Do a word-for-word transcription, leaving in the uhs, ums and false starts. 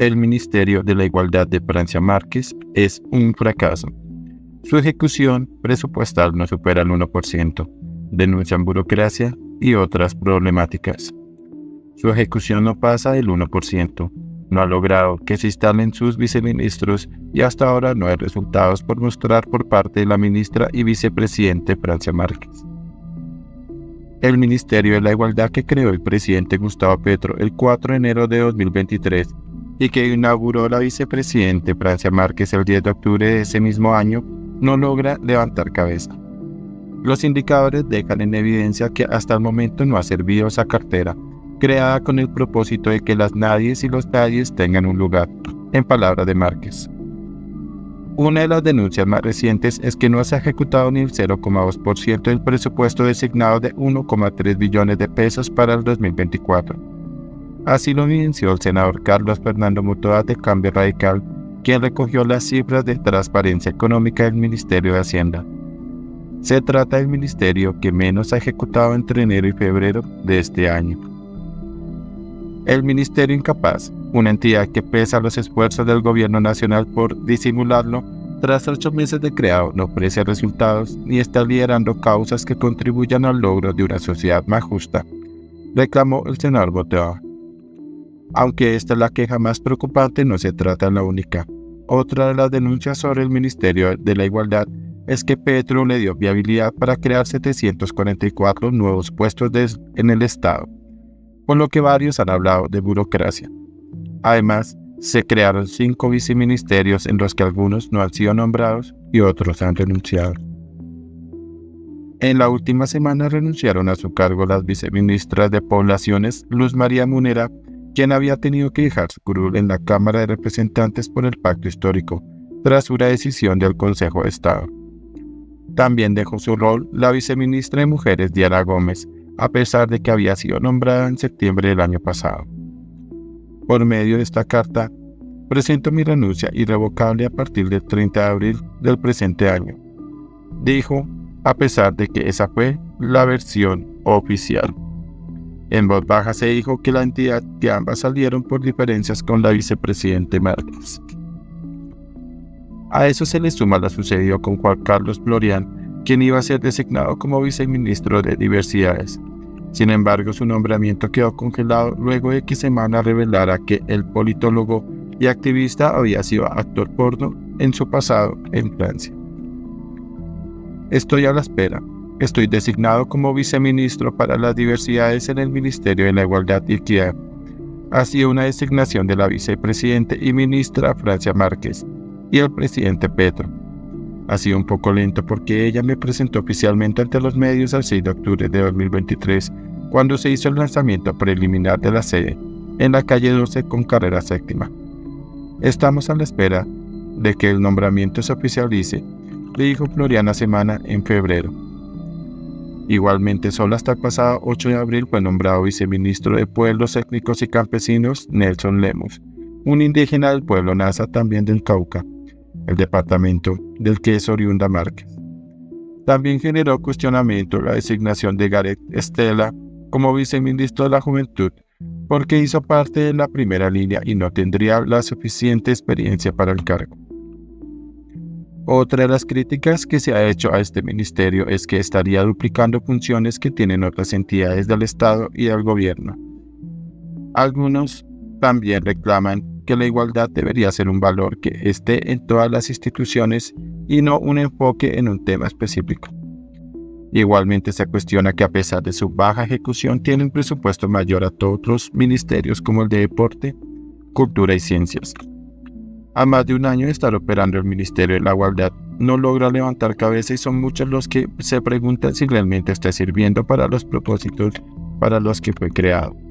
El Ministerio de la Igualdad de Francia Márquez es un fracaso. Su ejecución presupuestal no supera el uno por ciento. Denuncian burocracia y otras problemáticas. Su ejecución no pasa del uno por ciento. No ha logrado que se instalen sus viceministros y hasta ahora no hay resultados por mostrar por parte de la ministra y vicepresidente Francia Márquez. El Ministerio de la Igualdad que creó el presidente Gustavo Petro el cuatro de enero de dos mil veintitrés y que inauguró la vicepresidente Francia Márquez el diez de octubre de ese mismo año, no logra levantar cabeza. Los indicadores dejan en evidencia que hasta el momento no ha servido esa cartera, creada con el propósito de que las nadies y los nadies tengan un lugar, en palabras de Márquez. Una de las denuncias más recientes es que no se ha ejecutado ni el cero coma dos por ciento del presupuesto designado de uno coma tres billones de pesos para el dos mil veinticuatro. Así lo evidenció el senador Carlos Fernando Mottola de Cambio Radical, quien recogió las cifras de transparencia económica del Ministerio de Hacienda. Se trata del ministerio que menos ha ejecutado entre enero y febrero de este año. El Ministerio Incapaz, una entidad que pese a los esfuerzos del gobierno nacional por disimularlo, tras ocho meses de creado no ofrece resultados ni está liderando causas que contribuyan al logro de una sociedad más justa, reclamó el senador Mottola. Aunque esta es la queja más preocupante, no se trata de la única. Otra de las denuncias sobre el Ministerio de la Igualdad es que Petro le dio viabilidad para crear setecientos cuarenta y cuatro nuevos puestos de, en el Estado, con lo que varios han hablado de burocracia. Además, se crearon cinco viceministerios en los que algunos no han sido nombrados y otros han renunciado. En la última semana renunciaron a su cargo las viceministras de Poblaciones Luz María Munera, quien había tenido que dejar su curul en la Cámara de Representantes por el Pacto Histórico, tras una decisión del Consejo de Estado. También dejó su rol la viceministra de Mujeres Diana Gómez, a pesar de que había sido nombrada en septiembre del año pasado. Por medio de esta carta, presento mi renuncia irrevocable a partir del treinta de abril del presente año, dijo, a pesar de que esa fue la versión oficial. En voz baja se dijo que la entidad que ambas salieron por diferencias con la vicepresidente Márquez. A eso se le suma lo sucedido con Juan Carlos Florian, quien iba a ser designado como viceministro de Diversidades. Sin embargo, su nombramiento quedó congelado luego de que Semana revelara que el politólogo y activista había sido actor porno en su pasado en Francia. Estoy a la espera. Estoy designado como viceministro para las diversidades en el Ministerio de la Igualdad y Equidad. Ha sido una designación de la vicepresidente y ministra Francia Márquez y el presidente Petro. Ha sido un poco lento porque ella me presentó oficialmente ante los medios el seis de octubre de dos mil veintitrés, cuando se hizo el lanzamiento preliminar de la sede, en la calle doce con carrera séptima. Estamos a la espera de que el nombramiento se oficialice, le dijo Floriana Semana en febrero. Igualmente, solo hasta el pasado ocho de abril fue nombrado viceministro de Pueblos Étnicos y Campesinos Nelson Lemus, un indígena del pueblo Nasa, también del Cauca, el departamento del que es oriunda Márquez. También generó cuestionamiento la designación de Gareth Estela como viceministro de la Juventud, porque hizo parte de la primera línea y no tendría la suficiente experiencia para el cargo. Otra de las críticas que se ha hecho a este ministerio es que estaría duplicando funciones que tienen otras entidades del Estado y del gobierno. Algunos también reclaman que la igualdad debería ser un valor que esté en todas las instituciones y no un enfoque en un tema específico. Igualmente se cuestiona que a pesar de su baja ejecución tiene un presupuesto mayor a todos otros ministerios como el de Deporte, Cultura y Ciencias. A más de un año de estar operando el Ministerio de la Igualdad, no logra levantar cabeza y son muchos los que se preguntan si realmente está sirviendo para los propósitos para los que fue creado.